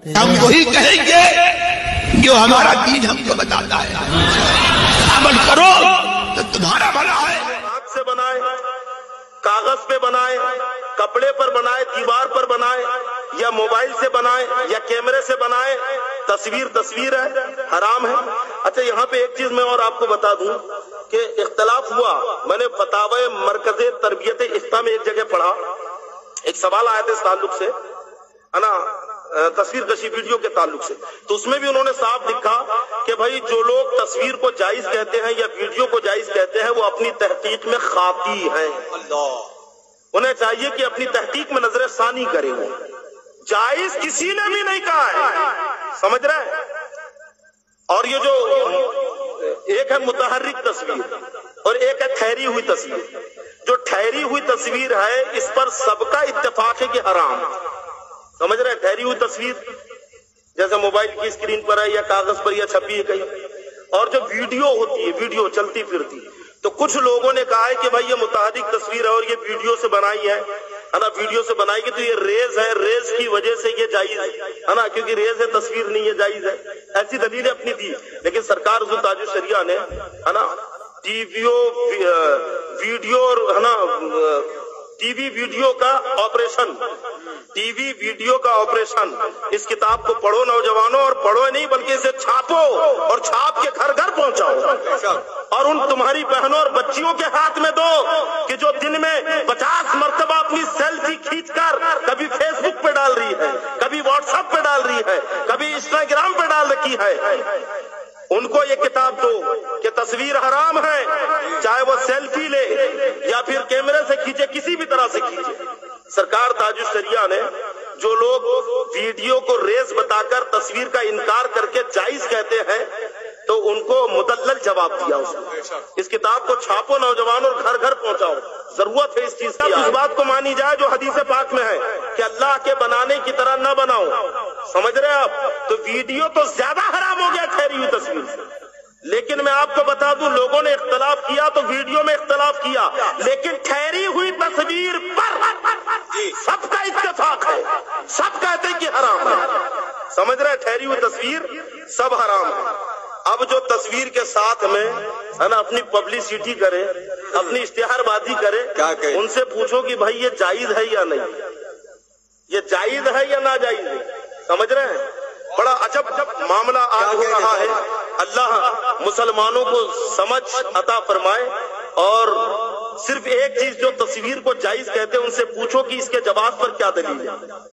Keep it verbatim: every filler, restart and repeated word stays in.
ہم وہی کہیں گے جو ہمارا دین ہم کو بتاتا ہے، عمل کرو تو تمہارا بھلا ہے۔ ہاتھ سے بنائے، کاغذ پہ بنائے، کپڑے پر بنائے، دیوار پر بنائے، یا موبائل سے بنائے یا کیمرے سے بنائے، تصویر تصویر ہے، حرام ہے۔ اچھا یہاں پہ ایک چیز میں اور آپ کو بتا دوں کہ اختلاف ہوا، میں نے فتاوی مرکز تربیت افتاء میں ایک جگہ پڑھا، ایک سوال آیا تھا اس تعلق سے ہے نا، تصویر کشی ویڈیو کے تعلق سے، تو اس میں بھی انہوں نے صاف لکھا کہ بھائی جو لوگ تصویر کو جائز کہتے ہیں یا ویڈیو کو جائز کہتے ہیں وہ اپنی تحقیق میں خاطی ہیں، انہیں چاہیے کہ اپنی تحقیق میں نظر ثانی کریں، وہ جائز کسی نے بھی نہیں کہا ہے، سمجھ رہے ہیں؟ اور یہ جو ایک ہے متحرک تصویر اور ایک ہے ٹھہری ہوئی تصویر، جو ٹھہری ہوئی تصویر ہے اس پر سب کا اتفاق ہے کہ حرام، سمجھ رہے ہیں؟ ٹھہری ہوئی تصویر جیسے موبائل کی اسکرین پر ہے یا کاغذ پر یا چھپی ہے کہیں، اور جو ویڈیو ہوتی ہے، ویڈیو چلتی پھرتی، تو کچھ لوگوں نے کہا ہے کہ بھائی یہ متحرک تصویر ہے اور یہ ویڈیو سے بنائی ہے نا، ویڈیو سے بنائی گی تو یہ ریز ہے، ریز کی وجہ سے یہ جائز ہے نا، کیونکہ ریز ہے تصویر نہیں ہے، جائز ہے، ایسی دلیلیں اپنی دی۔ لیکن سرکار حضور تاج الشریعہ نے ہے نا ٹی ویو ویڈیو ہے نا ٹی وی ویڈیو کا آپریشن ٹی وی ویڈیو کا آپریشن اس کتاب کو پڑھو نوجوانوں، اور پڑھو نہیں بلکہ اسے چھاپو اور چھاپ کے گھر گھر پہنچاؤ، اور ان تمہاری بہنوں اور بچیوں کے ہاتھ میں دو کہ جو دن میں پچاس مرتبہ اپنی سیلفی کھینچ کر کبھی فیس بک پہ ڈال رہی ہے، کبھی واٹس ایپ پہ ڈال رہی ہے، کبھی انسٹاگرام پہ ڈال رکھی ہے، ان کو یہ کتاب دو کہ تصویر حرام ہے، چاہے وہ سیلفی لے یا پھر کیمرے سے کھینچے، کسی بھی طرح سے کھینچے۔ سرکار تاج الشریعہ نے جو لوگ ویڈیو کو ریز بتا کر تصویر کا انکار کر کے جائز کہتے ہیں تو ان کو مدلل جواب دیا، اس کو اس کتاب کو چھاپو نوجوان اور گھر گھر پہنچاؤ، ضرورت ہے اس چیز کی، اس بات کو مانی جائے جو حدیث پاک میں ہے کہ اللہ کے بنانے کی طرح نہ بناؤ، سمجھ رہے آپ؟ تو ویڈیو تو زیادہ حرام ہو گیا ٹھہری ہوئی تصویر سے۔ لیکن میں آپ کو بتا دوں لوگوں نے اختلاف کیا تو ویڈیو میں اختلاف کیا، لیکن ٹھہری ہوئی تصویر پر سب کا اتفاق ہے، سب کہتے ہیں کہ حرام ہے، سمجھ رہے؟ ٹھہری ہوئی تصویر سب حرام ہے۔ اب جو تصویر کے ساتھ میں ہے نا اپنی پبلسٹی کرے، اپنی اشتہار بازی کرے، ان سے پوچھو کہ بھائی یہ جائز ہے یا نہیں، یہ جائز ہے یا ناجائز ہے، سمجھ رہے ہیں؟ بڑا عجب معاملہ آج ہو رہا ہے۔ اللہ مسلمانوں کو سمجھ عطا فرمائے، اور صرف ایک چیز جو تصویر کو جائز کہتے ہیں ان سے پوچھو کہ اس کے جواز پر کیا دلیل ہے۔